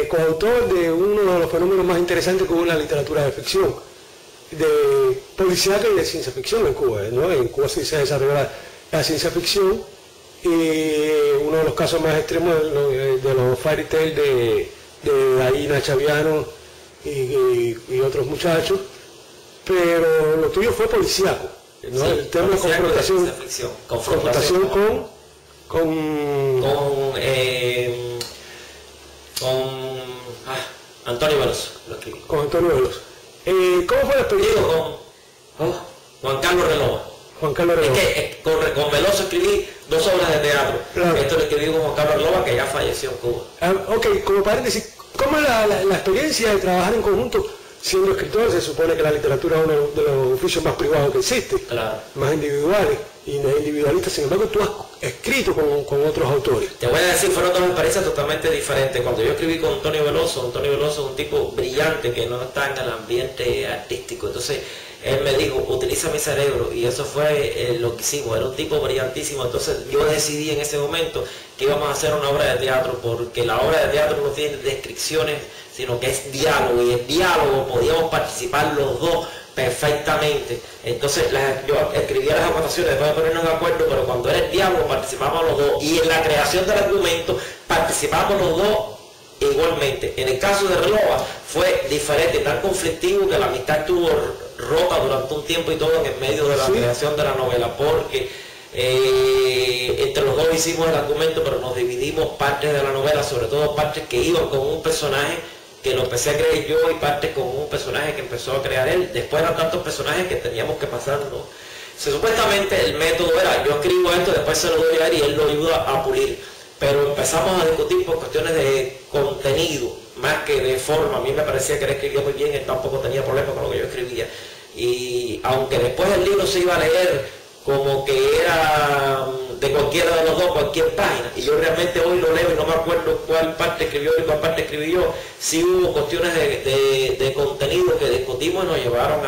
coautor de uno de los fenómenos más interesantes que hubo en la literatura de ficción, de policíaca y de ciencia ficción en Cuba, ¿no? En Cuba sí se desarrolló la ciencia ficción, y uno de los casos más extremos de los fairy tales de Aina Chaviano y otros muchachos, pero lo tuyo fue policíaco, ¿no? Sí, el tema de confrontación con Antonio Veloso. Con Antonio Veloso. ¿Cómo fue la experiencia? Con Juan Carlos Relova. Juan Carlos Relova. Es que con Veloso escribí 2 obras de teatro. Claro. Esto lo escribí con Juan Carlos Relova, que ya falleció en Cuba. Ok, como paréntesis, ¿cómo es la experiencia de trabajar en conjunto? Siendo escritor, se supone que la literatura es uno de los oficios más privados que existe, claro, más individuales y individualistas. Sin embargo, tú has escrito con otros autores. Te voy a decir, fueron 2 experiencias totalmente diferentes. Cuando yo escribí con Antonio Veloso es un tipo brillante que no está en el ambiente artístico. Entonces, él me dijo, utiliza mi cerebro, y eso fue lo que hicimos. Era un tipo brillantísimo. Entonces, yo decidí en ese momento que íbamos a hacer una obra de teatro, porque la obra de teatro no tiene descripciones, sino que es diálogo, y el diálogo podíamos participar los dos perfectamente. Entonces yo escribía las acotaciones después de ponernos de acuerdo, pero cuando era el diálogo participábamos los dos, y en la creación del argumento participábamos los dos igualmente. En el caso de Relova fue diferente, tan conflictivo que la amistad estuvo rota durante un tiempo y todo en medio de la creación de la novela, porque entre los dos hicimos el argumento, pero nos dividimos partes de la novela, sobre todo partes que iban con un personaje que lo empecé a creer yo y partes con un personaje que empezó a crear él. Después eran tantos personajes que teníamos que pasarnos. Supuestamente el método era, yo escribo esto, después se lo doy a él y él lo ayuda a pulir. Pero empezamos a discutir por cuestiones de contenido, más que de forma. A mí me parecía que él escribía muy bien, él tampoco tenía problemas con lo que yo escribía. Y aunque después el libro se iba a leer como que era de cualquiera de los dos, cualquier página, y yo realmente hoy lo leo y no me acuerdo cuál parte escribió y cuál parte escribí yo, sí hubo cuestiones de contenido que discutimos y nos llevaron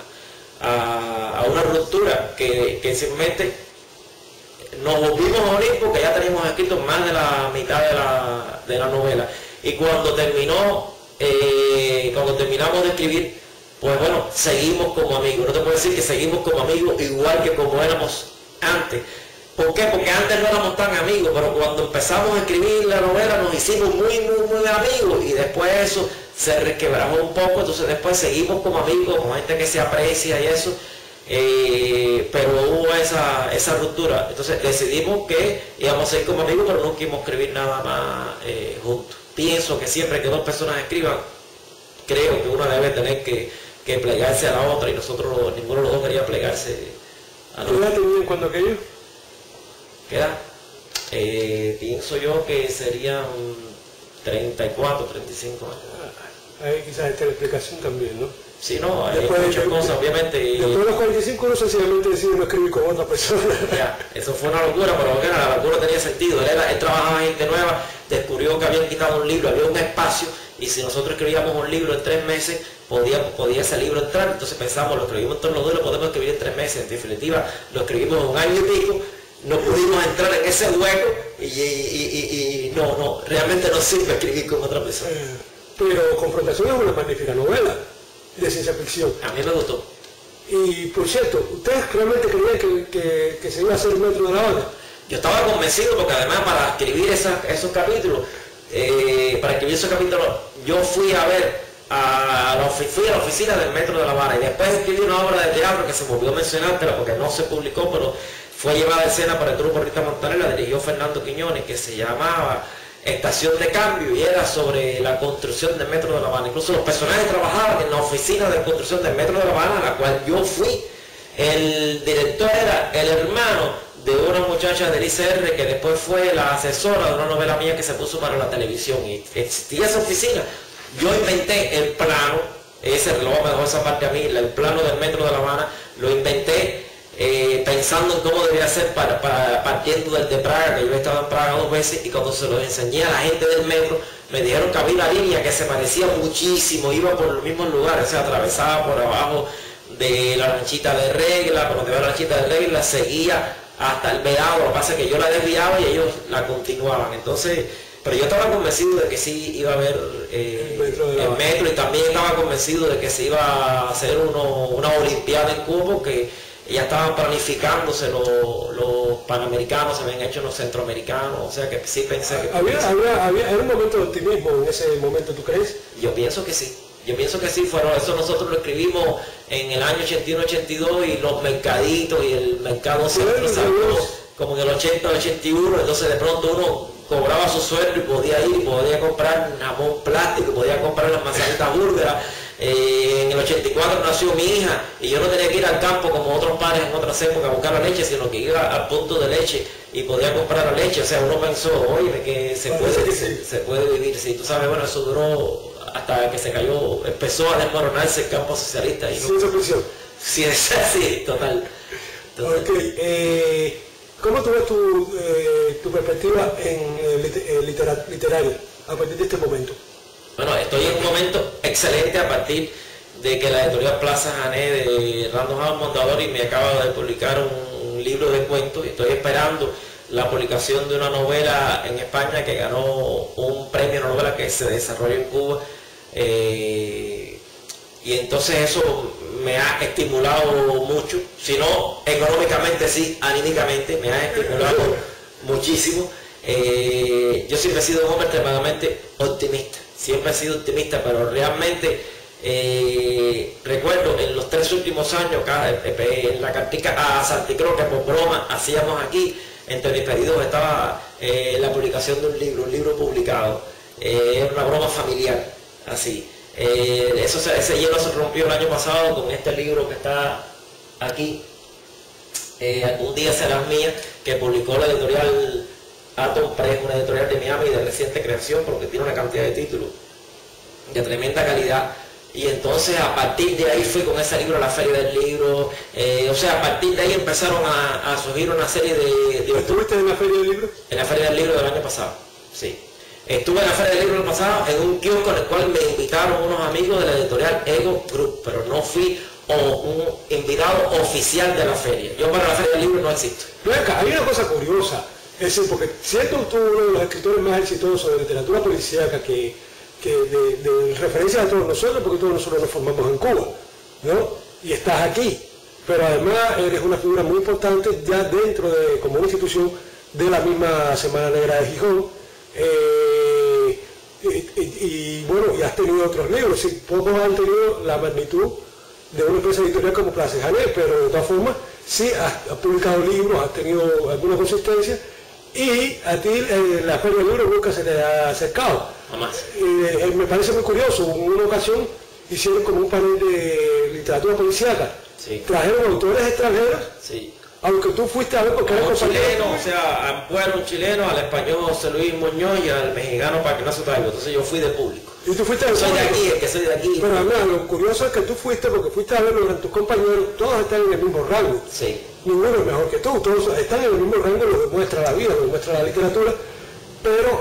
a una ruptura que simplemente nos volvimos a unir porque ya teníamos escrito más de la mitad de la novela. Y cuando terminamos de escribir, pues bueno, seguimos como amigos. No te puedo decir que seguimos como amigos igual que como éramos antes. ¿Por qué? Porque antes no éramos tan amigos, pero cuando empezamos a escribir la novela nos hicimos muy amigos, y después eso se resquebrajó un poco. Entonces después seguimos como amigos, como gente que se aprecia y eso, pero hubo esa ruptura. Entonces decidimos que íbamos a seguir como amigos, pero nunca íbamos a escribir nada más juntos. Pienso que siempre que 2 personas escriban, creo que una debe tener que plegarse a la otra, y nosotros, ninguno de los 2 quería plegarse a la otra. ¿Qué edad tenían cuando aquello? ¿Qué edad? Pienso yo que serían 34, 35 años. Ahí quizás esta la explicación también, ¿no? Sí, no, hay muchas cosas, obviamente. Después de los 45 uno sencillamente decide no escribir con otra persona. Ya, eso fue una locura, pero bueno, la locura tenía sentido. Él trabajaba en Gente Nueva, descubrió que habían quitado un libro, había un espacio, y si nosotros escribíamos un libro en 3 meses, podía ese libro entrar. Entonces pensamos, lo escribimos todos los 2 y lo podemos escribir en 3 meses. En definitiva, lo escribimos en 1 año y pico, no pudimos entrar en ese hueco, y no, realmente no sirve escribir con otra persona. Pero Confrontación es una magnífica novela de ciencia ficción. A mí me gustó. Y por cierto, ¿ustedes realmente creían que se iba a hacer el Metro de La Habana? Yo estaba convencido, porque además para escribir esos capítulos, yo fui a la oficina del Metro de La Habana, y después escribí una obra de teatro que se me olvidó mencionártela porque no se publicó, pero fue llevada a escena para el grupo Rita Montaner, la dirigió Fernando Quiñones, que se llamaba Estación de Cambio, y era sobre la construcción del Metro de La Habana. Incluso los personajes trabajaban en la oficina de construcción del Metro de La Habana, a la cual yo fui. El director era el hermano de una muchacha del ICR que después fue la asesora de una novela mía que se puso para la televisión, y existía esa oficina. Yo inventé el plano, ese reloj me dejó esa parte a mí, el plano del Metro de La Habana, lo inventé pensando en cómo debía ser partiendo del de Praga, que yo he estado en Praga 2 veces, y cuando se lo enseñé a la gente del metro, me dijeron que había una línea que se parecía muchísimo, iba por los mismos lugares, o sea, atravesaba por abajo de la lanchita de Regla, por donde va la lanchita de Regla, seguía hasta el Vedado. Lo que pasa es que yo la desviaba y ellos la continuaban. Entonces Pero yo estaba convencido de que sí iba a haber el metro, y también estaba convencido de que se iba a hacer una olimpiada en Cuba, porque ya estaban planificándose los panamericanos, se habían hecho los centroamericanos, o sea que sí pensé que... Era un momento de optimismo en ese momento, ¿tú crees? Yo pienso que sí. Yo pienso que sí, eso nosotros lo escribimos en el año 81-82, y los mercaditos y el mercado centro saltó como en el 80-81, entonces de pronto uno cobraba su sueldo y podía ir y podía comprar jamón plástico, podía comprar las manzanitas búlgaras. En el 84 nació mi hija y yo no tenía que ir al campo como otros padres en otras épocas a buscar la leche, sino que iba al punto de leche y podía comprar la leche. O sea, uno pensó, oye, que se puede vivir. Sí, tú sabes, bueno, eso duró hasta que se cayó, empezó a desmoronarse el campo socialista. Y sí, esa presión. Sí, es así, total. Okay. ¿Cómo tú ves tu perspectiva en literaria a partir de este momento? Bueno, estoy en un momento excelente a partir de que la editorial Plaza Jané de Random House Mondadori me acaba de publicar un libro de cuentos, y estoy esperando la publicación de una novela en España que ganó un premio de novela que se desarrolló en Cuba, y entonces eso me ha estimulado mucho, si no económicamente, sí, anímicamente me ha estimulado muchísimo. Yo siempre he sido un hombre extremadamente optimista, siempre he sido optimista, pero realmente recuerdo en los 3 últimos años, en la cartica a Santicruz, que por broma hacíamos aquí, entre mis pedidos estaba la publicación de un libro publicado, era una broma familiar, así. Ese hielo se rompió el año pasado con este libro que está aquí, Un día serás mía, que publicó la editorial Atom Press, una editorial de Miami de reciente creación, porque tiene una cantidad de títulos de tremenda calidad. Y entonces a partir de ahí fui con ese libro a la Feria del Libro, o sea, a partir de ahí empezaron a surgir una serie de... ¿Estuviste en la Feria del Libro? En la Feria del Libro del año pasado, sí. Estuve en la Feria del Libro el año pasado en un kiosco en el cual me invitaron unos amigos de la editorial Ego Group, pero no fui un invitado oficial de la feria. Yo para la Feria del Libro no existo. Pero acá, hay una cosa curiosa, es decir, porque siendo tú uno de los escritores más exitosos de literatura policíaca que de referencia a todos nosotros, porque todos nosotros nos formamos en Cuba, ¿no? Y estás aquí, pero además eres una figura muy importante ya dentro de, como una institución de la misma Semana Negra de Gijón, y bueno, y has tenido otros libros, sí, pocos han tenido la magnitud de una empresa editorial como Plaza Jané, pero de todas formas sí has publicado libros, has tenido alguna consistencia, y a ti la Feria del Libro nunca se te ha acercado. Jamás. Me parece muy curioso, en una ocasión hicieron como un panel de literatura policíaca, sí. Trajeron autores extranjeros, sí. Aunque tú fuiste a ver porque era un chileno, o sea, a Ampuero un chileno, al español José Luis Muñoz y al mexicano Ignacio Taibo. Entonces yo fui de público. ¿Y tú fuiste de soy público? De aquí, es que soy de aquí. Pero además, lo curioso es que tú fuiste porque fuiste a verlo con tus compañeros, todos están en el mismo rango. Sí. Ninguno es mejor que tú, todos están en el mismo rango, lo demuestra la vida, lo demuestra la literatura, pero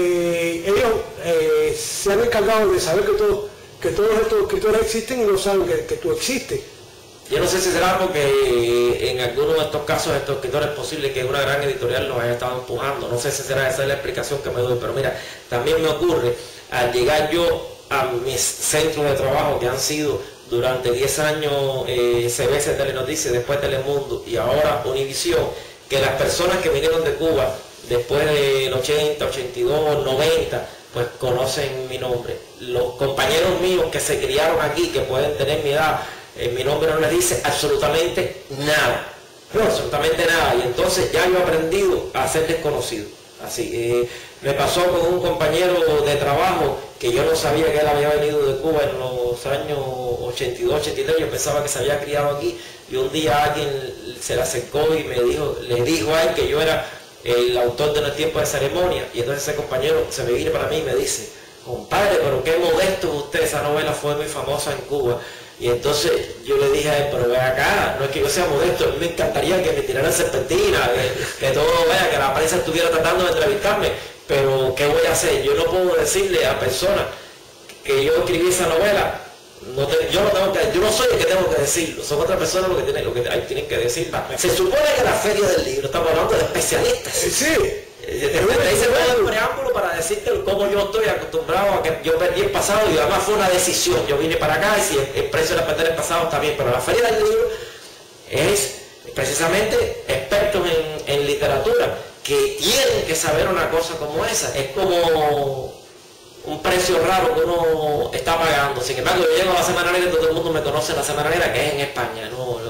ellos se han encargado de saber que todos estos escritores existen y no saben que tú existes. Yo no sé si será porque en algunos de estos casos estos escritores es posible que una gran editorial los haya estado empujando, no sé si será esa es la explicación que me doy, pero mira, también me ocurre al llegar yo a mis centros de trabajo que han sido durante 10 años CBS Telenoticias, después Telemundo y ahora Univisión, que las personas que vinieron de Cuba después del 80, 82, 90, pues conocen mi nombre. Los compañeros míos que se criaron aquí, que pueden tener mi edad, mi nombre no les dice absolutamente nada, no, absolutamente nada, y entonces ya yo he aprendido a ser desconocido. Así, me pasó con un compañero de trabajo que yo no sabía que él había venido de Cuba en los años 82, 83, yo pensaba que se había criado aquí, y un día alguien se le acercó y le dijo a él que yo era el autor de No es tiempo de ceremonia, y entonces ese compañero se me viene para mí y me dice, compadre, pero qué modesto es usted, esa novela fue muy famosa en Cuba. Y entonces yo le dije a él, pero ve acá, no es que yo sea modesto, a mí me encantaría que me tiraran serpentina, que todo vea, que la prensa estuviera tratando de entrevistarme, pero ¿qué voy a hacer? Yo no puedo decirle a personas que yo escribí esa novela, yo no soy el que tengo que decirlo, son otras personas tienen que decir. Se supone que la Feria del Libro, estamos hablando de especialistas. Sí. Te hice todo el preámbulo para decirte cómo yo estoy acostumbrado a que yo perdí el pasado y además fue una decisión. Yo vine para acá y si el precio de perder el pasado está bien, pero la Feria del Libro es precisamente expertos en literatura que tienen que saber una cosa como esa. Es como un precio raro que uno está pagando. Sin embargo, yo llego a la Semanalera y todo el mundo me conoce en la Semanalera, que es en España.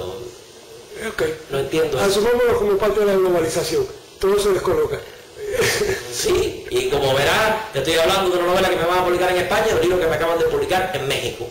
No entiendo. Asumámoslo como parte de la globalización. Todo se descoloca. Sí, y como verás, te estoy hablando de una novela que me van a publicar en España, un libro que me acaban de publicar en México.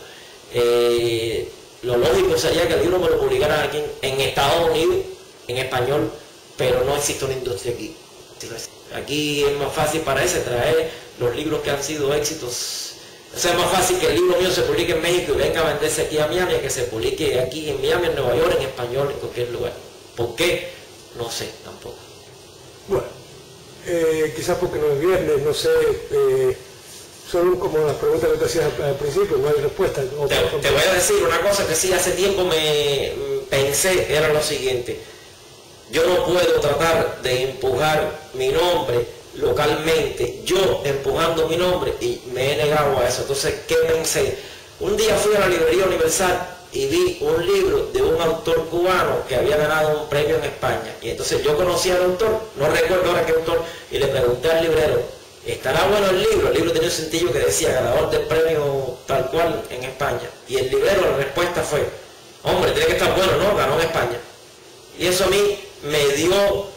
Lo lógico sería que el libro me lo publicaran aquí en Estados Unidos, en español, pero no existe una industria aquí. Aquí es más fácil para ese traer los libros que han sido éxitos. O sea, es más fácil que el libro mío se publique en México y venga a venderse aquí a Miami, que se publique aquí en Miami, en Nueva York, en español, en cualquier lugar. ¿Por qué? No sé tampoco. Bueno, quizás porque no es viernes, no sé, son como las preguntas que te hacías al principio, no hay respuesta. Te voy a decir una cosa que sí hace tiempo me pensé, era lo siguiente. Yo no puedo tratar de empujar mi nombre localmente, yo empujando mi nombre, y me he negado a eso. Entonces, ¿qué pensé? Un día fui a la librería Universal y vi un libro de un autor cubano que había ganado un premio en España. Y entonces yo conocí al autor, no recuerdo ahora qué autor, y le pregunté al librero, ¿estará bueno el libro? El libro tenía un cintillo que decía ganador del premio tal cual en España. Y el librero, la respuesta fue, hombre, tiene que estar bueno, ¿no? Ganó en España. Y eso a mí me dio,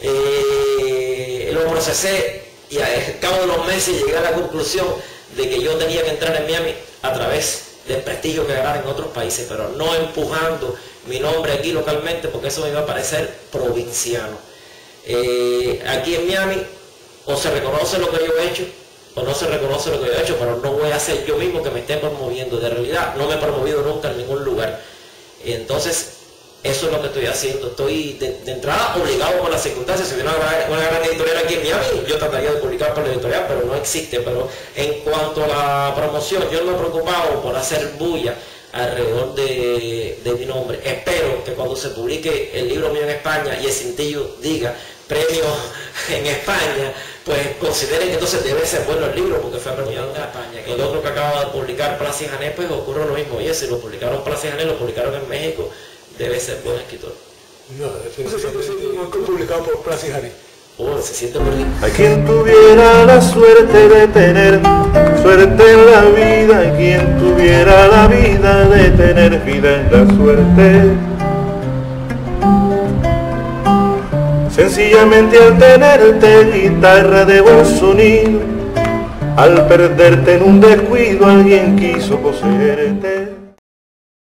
lo procesé, y al cabo de los meses llegué a la conclusión de que yo tenía que entrar en Miami a través del prestigio que ganar en otros países, pero no empujando mi nombre aquí localmente, porque eso me iba a parecer provinciano. Aquí en Miami o se reconoce lo que yo he hecho o no se reconoce lo que yo he hecho, pero no voy a ser yo mismo que me esté promoviendo. De realidad no me he promovido nunca en ningún lugar, y entonces eso es lo que estoy haciendo. Estoy de entrada obligado por las circunstancias. Si hubiera una gran editorial aquí en Miami, yo trataría de publicar por la editorial, pero no existe. Pero en cuanto a la promoción, yo no me he preocupado por hacer bulla alrededor de mi nombre. Espero que cuando se publique el libro mío en España y el cintillo diga premio en España, pues consideren que entonces debe ser bueno el libro porque fue premiado en España. El otro que acaba de publicar Plaza y Jané, pues ocurre lo mismo. Oye, si lo publicaron Plaza y Jané, lo publicaron en México, debe ser buen escritor. No, definitivamente no es publicado por Plaza y Jané. Se siente muy rico. Hay quien tuviera la suerte de tener suerte en la vida, hay quien tuviera la vida de tener vida en la suerte. Sencillamente al tenerte guitarra de buen sonido, al perderte en un descuido alguien quiso poseerte.